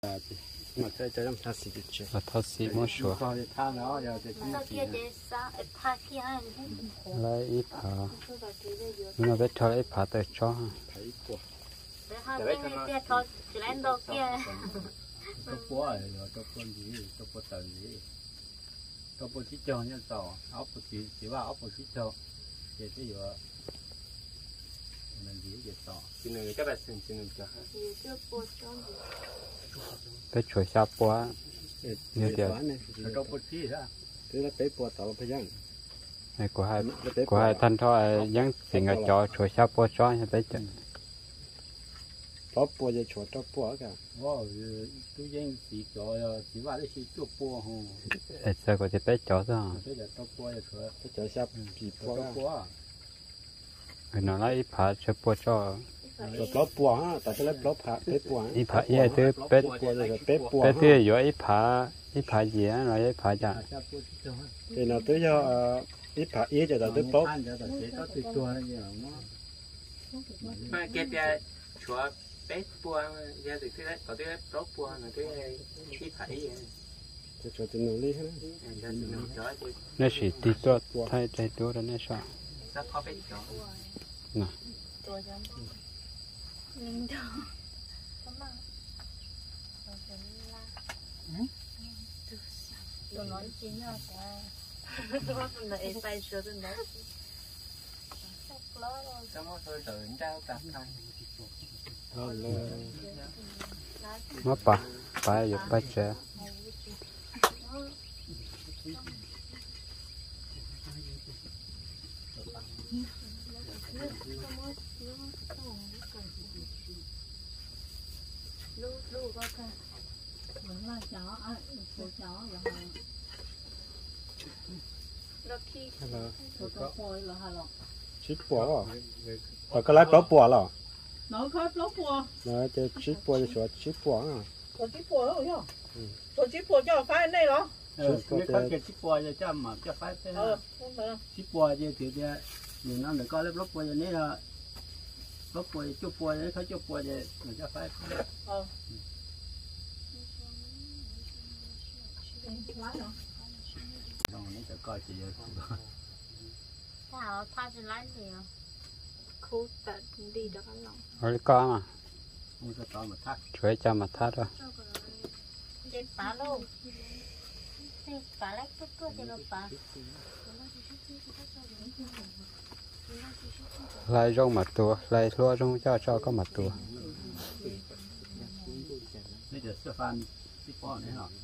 mà chơi chơi làm thasi được chứ là thasi mua sữa lấy ít phá nhưng mà biết cho lấy phá tới cho tôi bố gì tôi bố tờ gì tôi bố chỉ cho nhau tàu áo bố chỉ vào áo bố chỉ cho để cái gì mình gì vậy tàu chỉ nên các bạn xin nên cho tới chuối xa búa nhiều tiền tôi bố chỉ ra thế là tới bố tàu phải chăng này của hai thân thôi vẫn xin ở cho chuối xa búa cho như thế chứ top búaจะchuột top búa cả wow tôi dân chỉ cho chỉ vào đấy chỉ chụp búa không sao có thể tới cho sao thế là top búa chuột cái chuột sáp chỉ búa nó lấy phá cho búa cho top búa ha tại cái top phá cái búa ít phá ít thứ bé bé thứ yếu ít phá gì á rồi ít phá chả thì nó tới cho ít phá ít cho tới top mà cái kia chúa bé bùa ra từ cái đấy có cái tốt bùa là cái phải cho tôi努力hết nó chỉ tí tốt thay thay tốt đó nó sao nè tôi nói chính là tôi nói phải sửa tôi nói mất bà dục bà trẻ lu có cái vẫn là chó của chó rồi đôi khi có phôi là hà lộc chip búa à cái lái top búa là nói khơi lốp bùa nói chơi chip búa cho chuột chip búa à có chip bùa đâu nhá có chip bùa cho phải này đó cái chip búa cho chăm mà cho phải thế chip búa cho thì nhiều năm được coi lớp lốp búa cho nên là lốp búa chụp búa đấy thấy chụp búa vậy mình cho phải không nó cho coi chị thảo ta chỉ lấy gì à khu tận đi được ăn lòng rồi có mà không cho to mà thắt chuối cho mà thắt rồi trên phá luôn phá lấy chút chút cho nó phá lấy rong mặt tua lấy lúa rong cho có mặt tua bây giờ sẽ phan chip búa này hả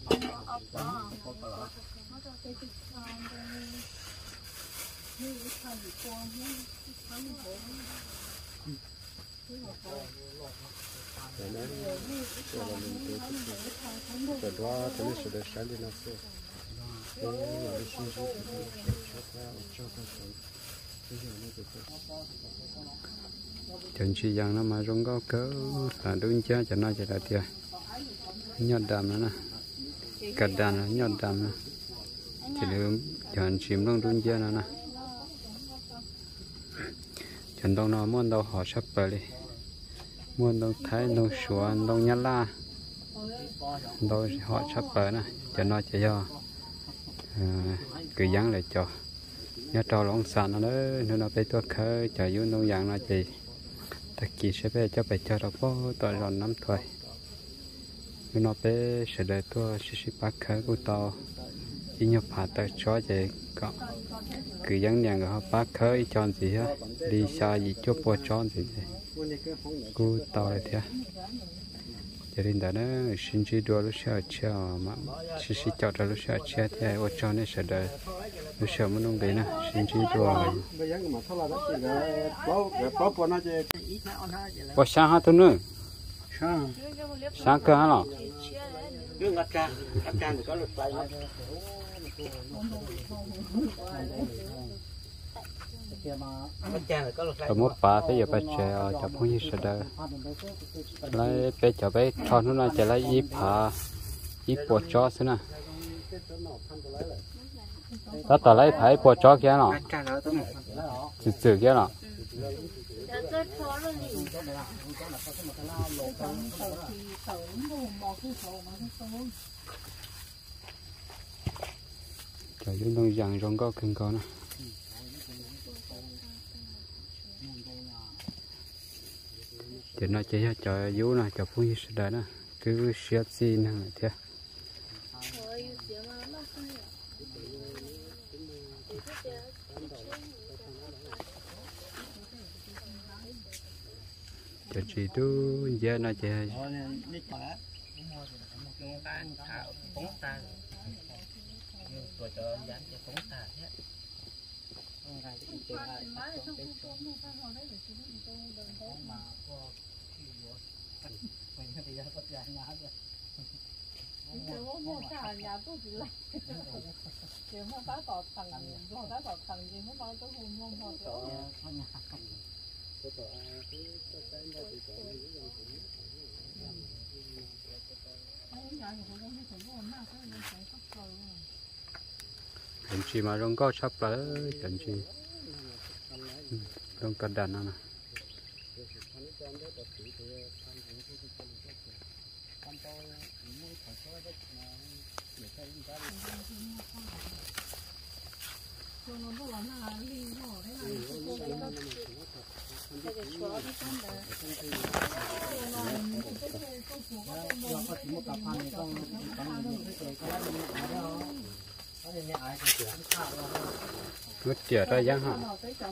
cái đó thì nó sẽ được sáng đi nó sẽ nó là cái sinh dưỡng chẳng chỉ rằng nó mà rong có cỡ là đúng chưa cho nó chỉ là tiền nhọt đầm nữa nè cắt đàn nó nhọt đầm nè chỉ được chọn chìm trong đúng chưa nữa nè chọn đông nó muốn đâu họ sắp bờ đi muốn đâu thái đâu xuân đâu nhát la đâu họ sắp bờ nè cho nó chỉ cho cứ dán lại cho nhớ trâu lông sàn nó nữa nó phải tua khơi cho vô nông dạng nó chỉ tất kỳ sẽ về cho phải cho nó có tội lòn nắm thôi nó phải sẽ đợi tua sẽ bắt khơi của tàu chỉ nhập hạt tới chó vậy có cứ dán nhàng họ bắt khơi chọn gì á đi xa gì chốt bò chọn gì của tàu này thế cho nên đó nó xin chỉ đua lúc sau chờ mà chỉ chọn ra lúc sau chờ thì ai cho nên sẽ đợi lúc sau muốn nông đấy nè xin chỉ đua bò sáng hả tôi nữa sáng cơ hả nó cứ ngắt trang thì có lượt bay tôi muốn phá bây giờ phải chờ cho phong như sẽ đợi lấy bây giờ phải cho nó chỉ lấy ít bột chó xí nè đó tao lấy phải bột chó kia nó chữ kia nó Giờ tôi cho nó liu. cho chúng tôi dặn rong có kinh con nè thì nó chỉ cho vú nè cho phun như đây nè cứ xếp xin nè thế cho chị tu giờ nó chỉ tuổi cho dán cho phóng tà nhé. chẳng chỉ mà rong có sắp lại chẳng chỉ rong cắt đàn nè mất tiệt ra giang hả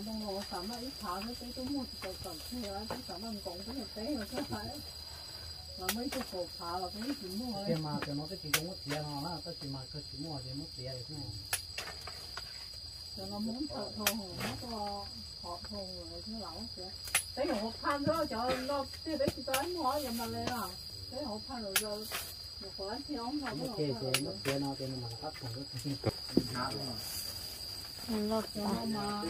nó muốn thợ thô nó có họ thô rồi nó lẩu kìa thấy họ phan đó cho nó cái đấy chỉ toán hóa vậy mà lên à thấy họ phan rồi rồi một quả thì ông họ nó mà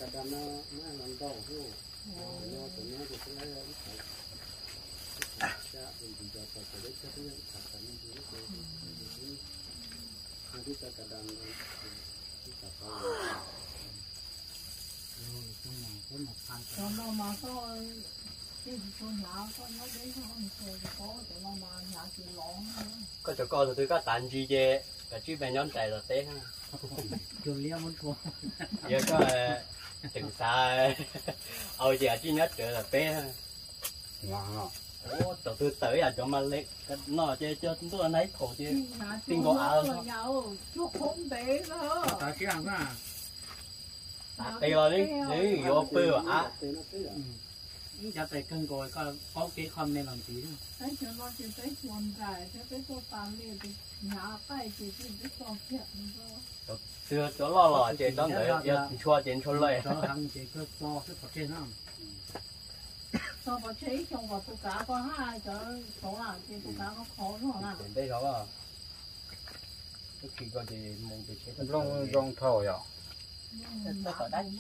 nó mà có cái con nhỏ con nó đấy không có tụi nó mà nhà chị lỏng có cho con rồi tôi có tàn gì chứ cả chú bé nhóm chạy là té ha trường liêm muốn thua giờ có từng xa ôi giờ chỉ nhất trở là té ha ngon ủa tụi tôi tới à cho mà lấy nó chơi cho chúng tôi lấy khổ chứ tin có ảo chú không té nữa ta cái hàng á tay rồi đi đi vô bự à giờ tay cân rồi có cái con này làm gì nữa thấy cho nó chỉ thấy chuồn dài cho thấy tôi tàn liền thì nhà tay chỉ biết con chuyện nữa chưa cho lo chơi đó nữa giờ chua tiền chuaเลย cho hàng chỉ cứ lo cái vật trên không cho vào chế trong vào tủ cá có hai cho số là trên tủ cá có khó nữa là đây đó à cái khi có gì muốn để chế rong rong thầu vậy tất cả đắt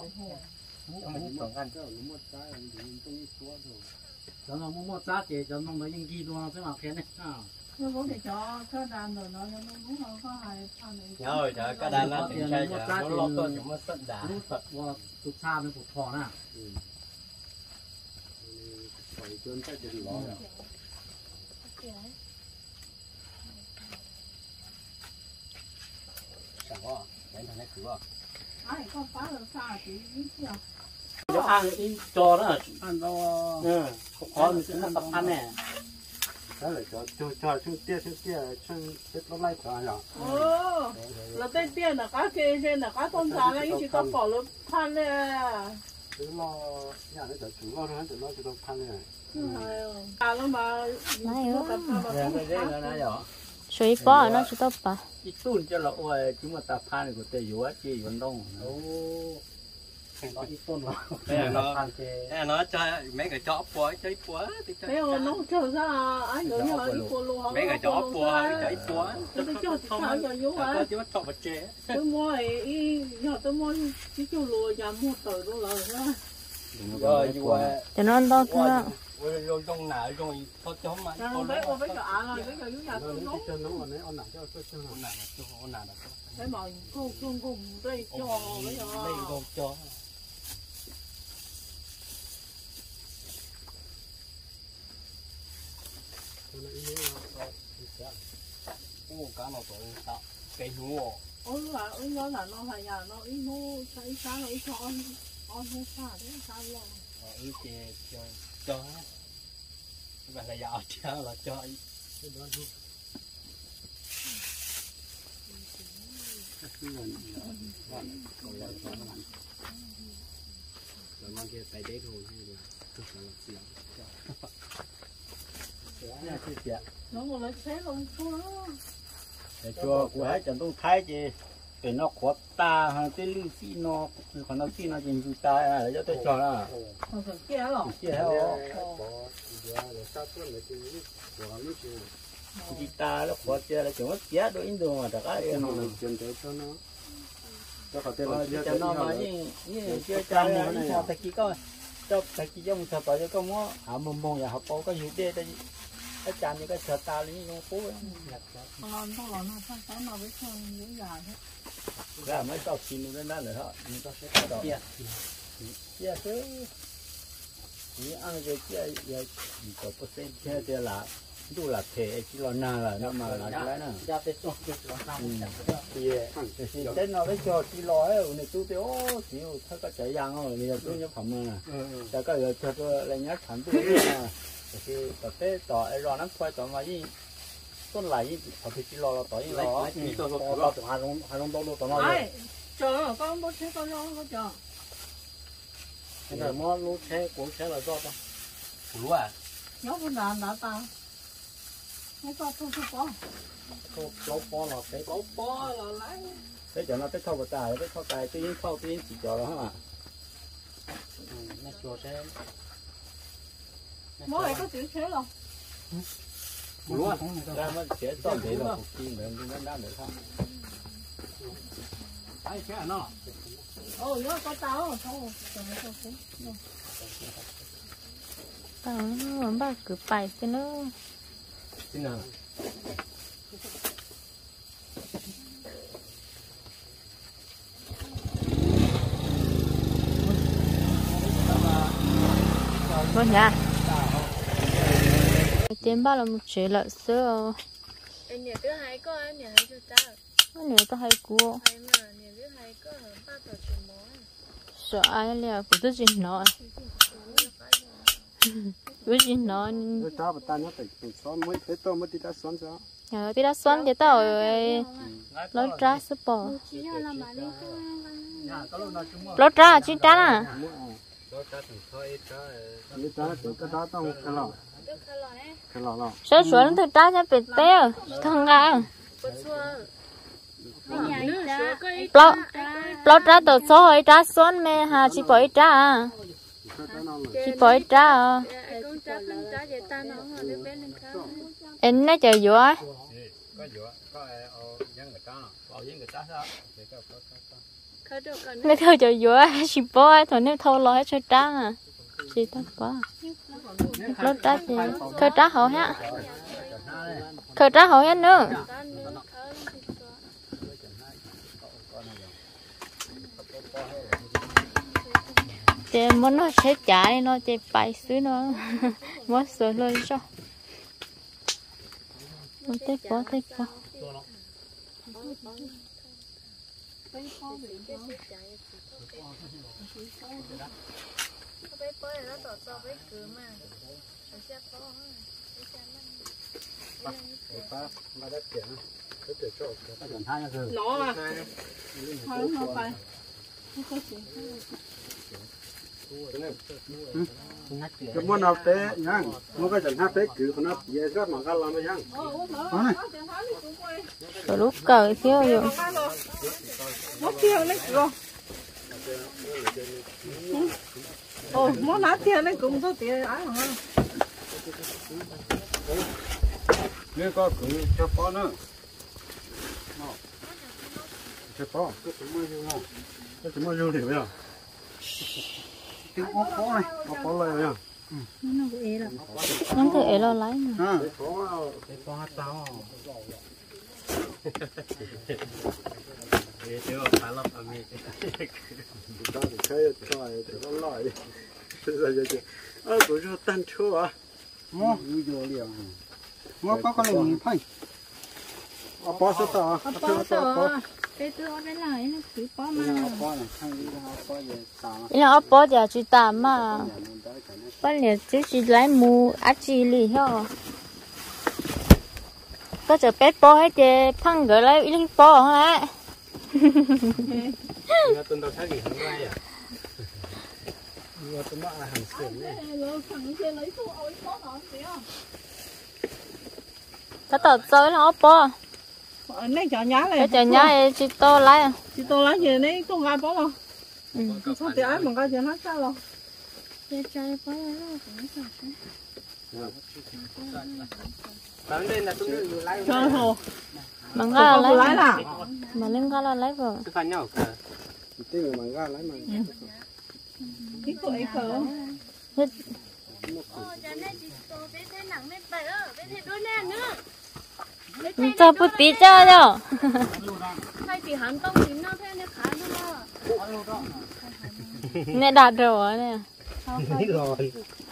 cho nó mua giá trị cho nó mới những gì luôn thế nào thế này nó có thể cho cái đàn rồi nó muốn nó có hai phần này nhớ rồi cái đàn nó tiền chơi giờ nó lót tôi chúng nó sẵn đã lúc tập qua tụt xa mới tụt thò nè phải chuyên phải tiền lót sao quá cái thằng này cửa ai con phá được xa thì biết chưa nó ăn ít cho đó ăn đâu có mình sẽ tập ăn nè đó là cho chút tia chân chết nó lại cho rồi là tên tiền là cá kê trên là cá tôm giá là những chỉ có bỏ luôn than nè cứ lo nhà nó cho chủ lo nó cho than nè à nó mà suy bỏ nó chỉ tốt bà cái tuôn cho là ôi chúng mà tập than của tây yếu chỉ vận động nó cho mấy cái chó bò chơi bò mấy ông nó chơi ra anh nhớ nhớ đi cô luôn mấy cái chó bò chơi bò tôi cho chị thảo cho yếu á tôi chó bò chơi tôi mua ấy giờ tôi mua cái chỗ lùa nhà mua tờ đâu rồi rồi cho nó to thôi rồi trong nào rồi có chó mà con bé con bé cho ăn rồi bé cho yếu nhà tôi nấu cho nó mà nó ăn nào cho ăn nào cái mà cô đây cho bây giờ đây con chó ô cá nó tổ tạo cái nua ôi là ôi nó là nó hay nhà nó ít nó thấy sáng nó ít cho on không xa đấy sao lo ít chè cho vậy là giàu cho là cho cái đó luôn cái người còn lại cho nó rồi mang kia tay đấy thôi nó còn lấy xé luôn để cho của hai trận đông thái chứ để nó khó ta hay cái lưu xi nó còn nó xi nó chỉ lưu ta là cho tôi cho là không phải kia rồi kia hả chỉ ta nó khó chơi là chúng nó kia đôi in đồ mà tất cả nó chuyển tới cho nó cho nó mà như chơi chơi này sao thầy có cho thầy chỉ trong thầy bảo cho con nó họ mông ya họ có cái gì đây đây cái chăn như cái sợi ta lên nó cố nó nó sao nó với sao những già thế ra mấy tao xin nó lên nữa chúng ta sẽ có kia kia chứ chỉ ăn cái kia giờ có percent kia là đủ là thể chỉ là na là nó mà là cái này ra tới số cái là thì đến nó với cho chỉ lo ấy này tôi thì ô chịu thấy có chạy giang rồi bây giờ tôi nhớ phẩm nè cho cái giờ cho tôi lại nhớ phẩm tôi nè thì tập thế tỏ ấy lo nó quay tỏ mà gì tôi lại họ thì chỉ lo tỏ gì lo hai lông đâu tỏ nó chờ con bố thế con lo con chờ cái này mua lúa xe của xe là do ta lúa à nó con đã tao nó có thu bó lúa bó là cái lúa bó là lấy thế cho nó tới thâu vào tài tới thâu tài tự nhiên chỉ cho đó hả nó cho xe mỗi ngày có chữ thế rồi lúa ra nó sẽ toàn thế là cuộc chi nữa nó đang được không ai xe nó nó có tao không tao nó ba cứ bài cái nó xin nào vâng nha tiền ba là một triệu lợn sữa anh nhà thứ hai có anh nhà hai chú ta nếu tao hay cua hai mà nhà thứ hai có ba tờ chuyện mối sợ ai là của tôi chỉ nói với chỉ nói ta bắt ta nhớ phải xóa mới tới tôi mới đi ta xóa cho nhờ tí đã xoắn thì tao lót ra super lót ra chứ trắng à sơ xuống thì trắng cho bị teo thằng à lót ra từ số ấy trắng xuống mẹ hà chỉ bỏ trắng à chỉ bỏ trắng em nói chờ vừa nếu thôi chờ vừa chỉ bỏ thôi nếu thôi lo hết cho trắng à chỉ tao bỏ lót ra thì khơi trắng hậu ha khơi trắng hậu hết nữa thì muốn nó sẽ trả nó chỉ phải xíu nó mất rồi luôn cho muốn tiếp bỏ nó tỏ cho với cứ mà nó sẽ to nó à thôi nó phải cái món nào té nhang nó cái chẳng hát té cứ nó dễ rất mà gan làm đấy nhang rồi lúc cờ thiếu rồi nó tiêu đấy rồi món lá tiêu đấy cũng có tiền ăn hả nếu có cứ cho phó nữa cho phó cái chúng mới vô được rồi cái phó này phó lời rồi nó thể lo lấy mà cái phó hát tao để cho phải lọc ở mi tao thì chơi chơi nó lòi bây giờ tôi cho tan chua à vô liền ngó có con này phải bó số tờ cái tôi ở đây lại nó cứ bó mà ý là bó thì chỉ tạm mà bó liền chỉ lấy mù ác chỉ lì hả có chờ bé bó hết chứ phăng gửi lấy ít bó không ạ tuần đầu thấy gì không ai à tuần đó là hàng xuyên đấy cái tờ chơi nó bó này chọn nhá này cái chờ nhá chị to lấy à chị tôi lấy gì đấy không ai bó đâu sao thì ai mà coi chuyện nó sao đâu để chơi bó nó cũng sao bán lên là tôi lấy chơi hồ bằng ga lấy nào mà lên ga là lấy vào tôi phản nhau cả tiếng mà ra lấy mà cái tuổi khờ cho bút tí cho đâu hay thì hắn tông thì nó thế nó khá nó nè đạt rồi nè rồi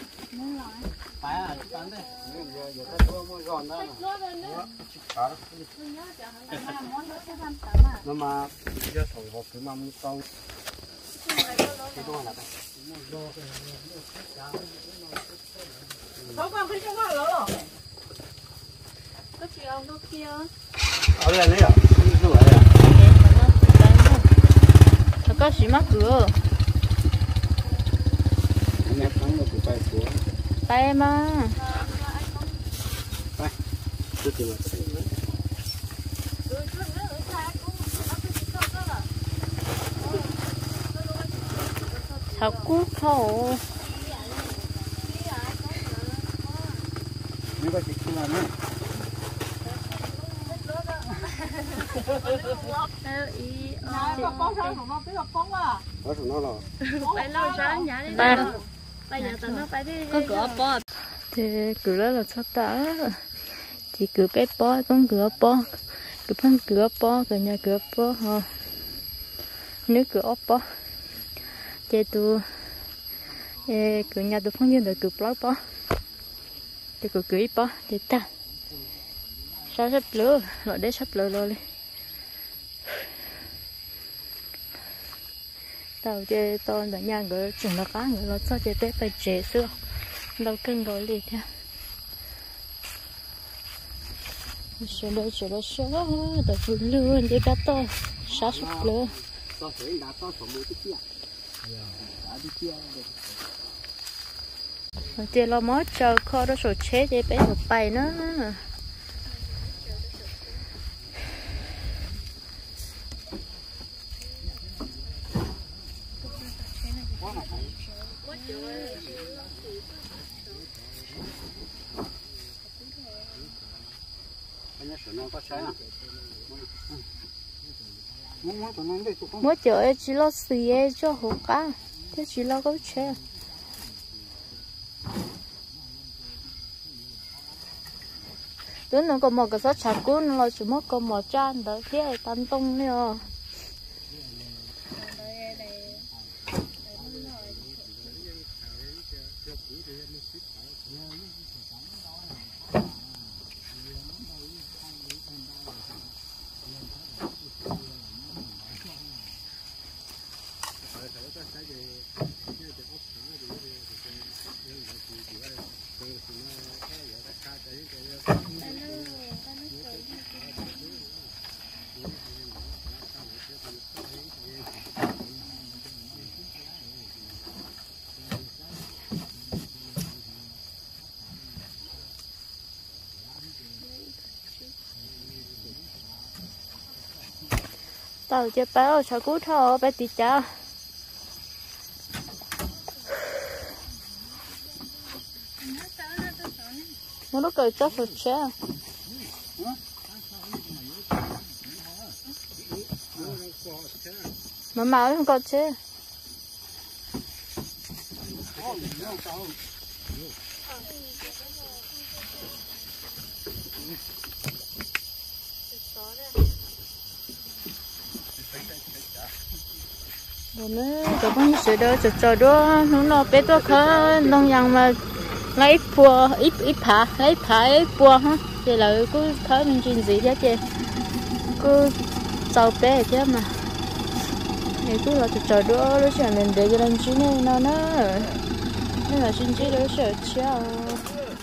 nó mà giờ thổi hộp cái mâm tông không còn cái chỗ nào nữa có chị ông đâu kia ở đây đấy à cái này à có gì mắc cửa anh thắng được cái của tay mà tôi tìm lại thảo cút thổ nếu có chị không làm nữa con bó sao nó biết là bó à có thằng nó rồi phải lâu sáng nhá đi bây giờ tụi nó phải đi có cửa bó thì cửa đó là sao ta thì cửa bé bó con cửa bó cửa phân cửa bó cửa nhà cửa bó ha nếu cửa ốp bó thì tụ cửa nhà tụ phong như là cửa bó bó thì cửa cửa bó thì ta sao sắp lửa loại để sắp lửa rồi tao chơi to là nhà người chừng nó cá người nó cho chơi bé phải chế xưa đâu cân gọi liền nha sửa đó đợt vừa luôn đi cá to sát sắp lửa chơi lo mót cho kho đó rồi chế để bé một bài nữa mỗi chỗ chỉ lo xì cho hổ cá thế chỉ lo có chế tuấn nó có một cái sốt chả cún nó chỉ mất có một chan đó thế tan tông nữa tao chơi bao sao cú thò bé tí cha nó lúc cười cho sụt xe mà máu không có chứ rồi nữa tụi con sửa đó sửa đó nó bé tôi khá nông dân mà lấy phua ít phá lấy phá ít phua ha thì là cứ thấy mình chuyện gì thế chị cứ sau bé chứ mà thì cứ là chờ đỡ lúc chờ mình để cái đàn chí này nó là xin chí đỡ sợ chưa